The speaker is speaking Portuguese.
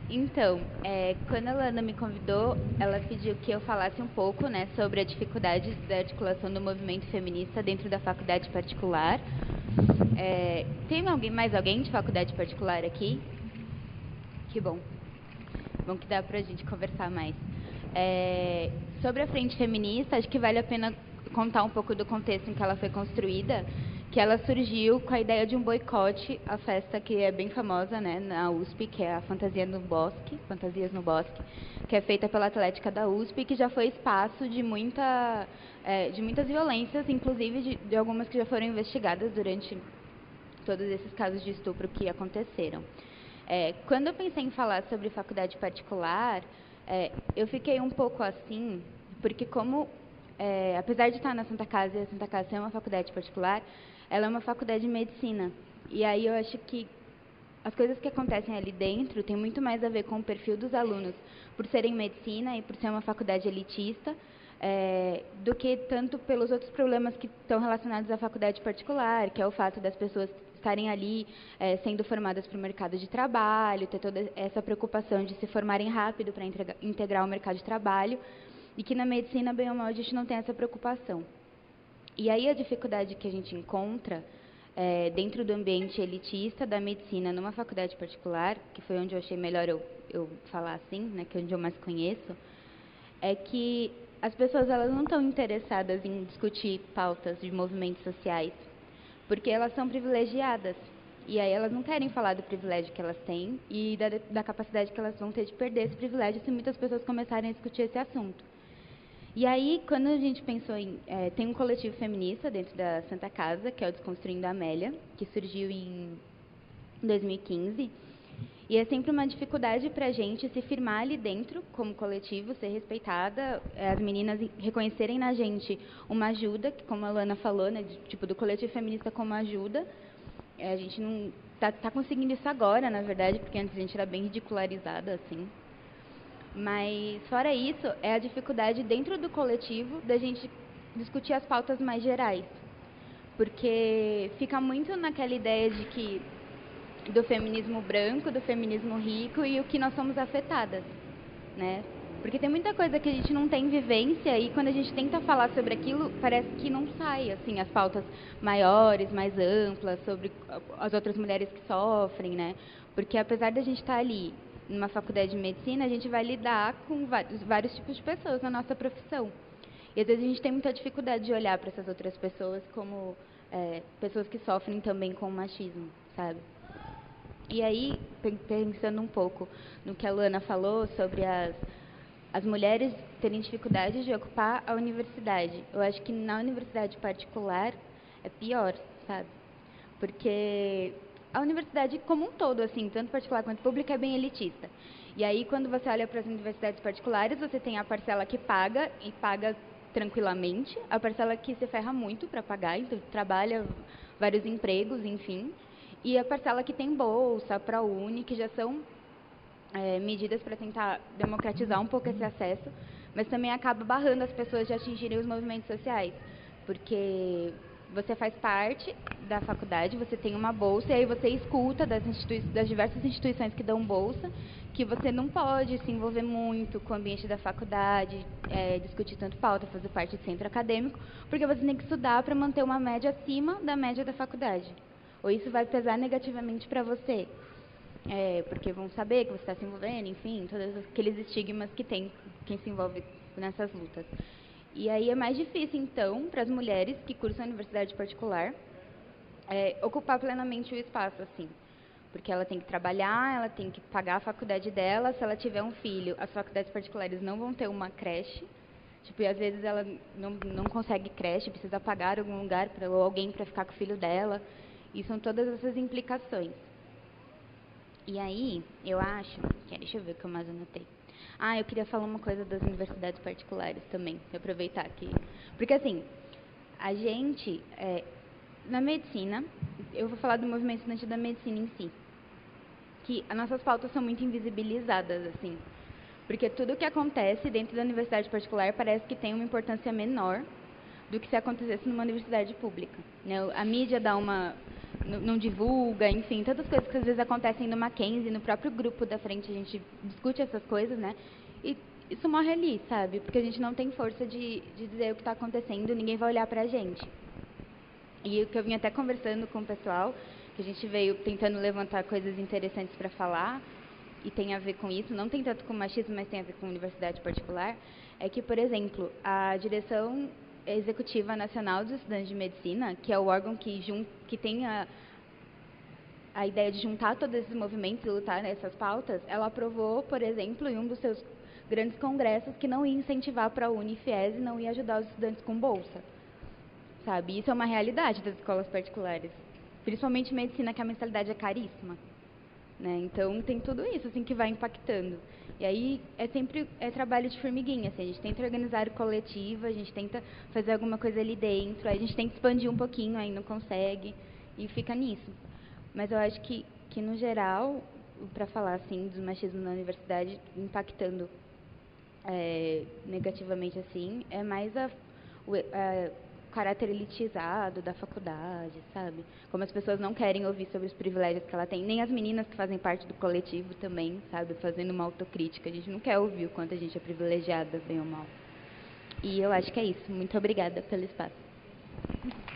Então, quando a Lana me convidou, ela pediu que eu falasse um pouco, né, sobre a dificuldade da articulação do movimento feminista dentro da faculdade particular. Tem mais alguém de faculdade particular aqui? Que bom. Bom que dá pra gente conversar mais. Sobre a frente feminista, acho que vale a pena contar um pouco do contexto em que ela foi construída, que ela surgiu com a ideia de um boicote à festa que é bem famosa, né, na USP, que é a Fantasias no Bosque, que é feita pela Atlética da USP, que já foi espaço de muitas violências, inclusive de algumas que já foram investigadas durante todos esses casos de estupro que aconteceram. Quando eu pensei em falar sobre faculdade particular, eu fiquei um pouco assim, porque apesar de estar na Santa Casa e a Santa Casa ser uma faculdade particular, ela é uma faculdade de medicina. E aí eu acho que as coisas que acontecem ali dentro têm muito mais a ver com o perfil dos alunos, por serem medicina e por ser uma faculdade elitista, do que tanto pelos outros problemas que estão relacionados à faculdade particular, que é o fato das pessoas estarem ali sendo formadas para o mercado de trabalho, ter toda essa preocupação de se formarem rápido para integrar o mercado de trabalho, e que na medicina, bem ou mal, a gente não tem essa preocupação. E aí a dificuldade que a gente encontra dentro do ambiente elitista da medicina numa faculdade particular, que foi onde eu achei melhor eu falar assim, né, que é onde eu mais conheço, é que as pessoas elas não estão interessadas em discutir pautas de movimentos sociais, porque elas são privilegiadas. E aí elas não querem falar do privilégio que elas têm e da capacidade que elas vão ter de perder esse privilégio se muitas pessoas começarem a discutir esse assunto. E aí, quando a gente pensou tem um coletivo feminista dentro da Santa Casa, que é o Desconstruindo a Amélia, que surgiu em 2015. E é sempre uma dificuldade para a gente se firmar ali dentro, como coletivo, ser respeitada, as meninas reconhecerem na gente uma ajuda, que como a Luana falou, né, do coletivo feminista como ajuda. A gente não tá conseguindo isso agora, na verdade, porque antes a gente era bem ridicularizada, assim. Mas, fora isso, é a dificuldade dentro do coletivo da gente discutir as pautas mais gerais. Porque fica muito naquela ideia de que do feminismo branco, do feminismo rico e o que nós somos afetadas, né? Porque tem muita coisa que a gente não tem vivência e quando a gente tenta falar sobre aquilo, parece que não sai, assim, as pautas maiores, mais amplas, sobre as outras mulheres que sofrem, né? Porque apesar da gente estar ali numa faculdade de medicina, a gente vai lidar com vários tipos de pessoas na nossa profissão. E às vezes a gente tem muita dificuldade de olhar para essas outras pessoas como pessoas que sofrem também com o machismo, sabe? E aí, pensando um pouco no que a Luana falou sobre as mulheres terem dificuldade de ocupar a universidade, eu acho que na universidade particular é pior, sabe? Porque a universidade como um todo, assim, tanto particular quanto pública, é bem elitista. E aí, quando você olha para as universidades particulares, você tem a parcela que paga, e paga tranquilamente, a parcela que se ferra muito para pagar, então trabalha vários empregos, enfim, e a parcela que tem bolsa, ProUni, que já são medidas para tentar democratizar um pouco esse acesso, mas também acaba barrando as pessoas de atingirem os movimentos sociais, porque você faz parte da faculdade, você tem uma bolsa, e aí você escuta das diversas instituições que dão bolsa, que você não pode se envolver muito com o ambiente da faculdade, discutir tanto pauta, fazer parte de centro acadêmico, porque você tem que estudar para manter uma média acima da média da faculdade. Ou isso vai pesar negativamente para você. Porque vão saber que você está se envolvendo, enfim, todos aqueles estigmas que tem quem se envolve nessas lutas. E aí é mais difícil, então, para as mulheres que cursam a universidade particular, ocupar plenamente o espaço, assim. Porque ela tem que trabalhar, ela tem que pagar a faculdade dela, se ela tiver um filho, as faculdades particulares não vão ter uma creche, e às vezes ela não consegue creche, precisa pagar algum lugar ou alguém para ficar com o filho dela, e são todas essas implicações. E aí, eu acho... Deixa eu ver o que eu mais anotei. Eu queria falar uma coisa das universidades particulares também, aproveitar aqui. Porque, assim, a gente, na medicina, eu vou falar do movimento estudantil da medicina em si, que as nossas pautas são muito invisibilizadas, assim, porque tudo o que acontece dentro da universidade particular parece que tem uma importância menor do que se acontecesse numa universidade pública, né? A mídia dá uma não divulga, enfim, tantas coisas que às vezes acontecem no Mackenzie, no próprio grupo da frente, a gente discute essas coisas, né? E isso morre ali, sabe? Porque a gente não tem força de dizer o que está acontecendo, ninguém vai olhar pra gente. E o que eu vim até conversando com o pessoal, que a gente veio tentando levantar coisas interessantes para falar, e tem a ver com isso, não tem tanto com machismo, mas tem a ver com universidade particular, é que, por exemplo, a Direção Executiva Nacional dos Estudantes de Medicina, que é o órgão que tem a ideia de juntar todos esses movimentos e lutar nessas pautas, ela aprovou, por exemplo, em um dos seus grandes congressos, que não ia incentivar para a Unifies e não ia ajudar os estudantes com bolsa. Sabe? Isso é uma realidade das escolas particulares. Principalmente medicina, que a mensalidade é caríssima. Né? Então, tem tudo isso assim, que vai impactando. E aí, é trabalho de formiguinha. Assim, a gente tenta organizar o coletivo, a gente tenta fazer alguma coisa ali dentro, aí a gente tenta expandir um pouquinho, aí não consegue, e fica nisso. Mas eu acho que no geral, para falar assim, do machismo na universidade, impactando negativamente assim, é mais o caráter elitizado da faculdade, sabe? Como as pessoas não querem ouvir sobre os privilégios que ela tem, nem as meninas que fazem parte do coletivo também, sabe? Fazendo uma autocrítica. A gente não quer ouvir o quanto a gente é privilegiada, bem ou mal. E eu acho que é isso. Muito obrigada pelo espaço.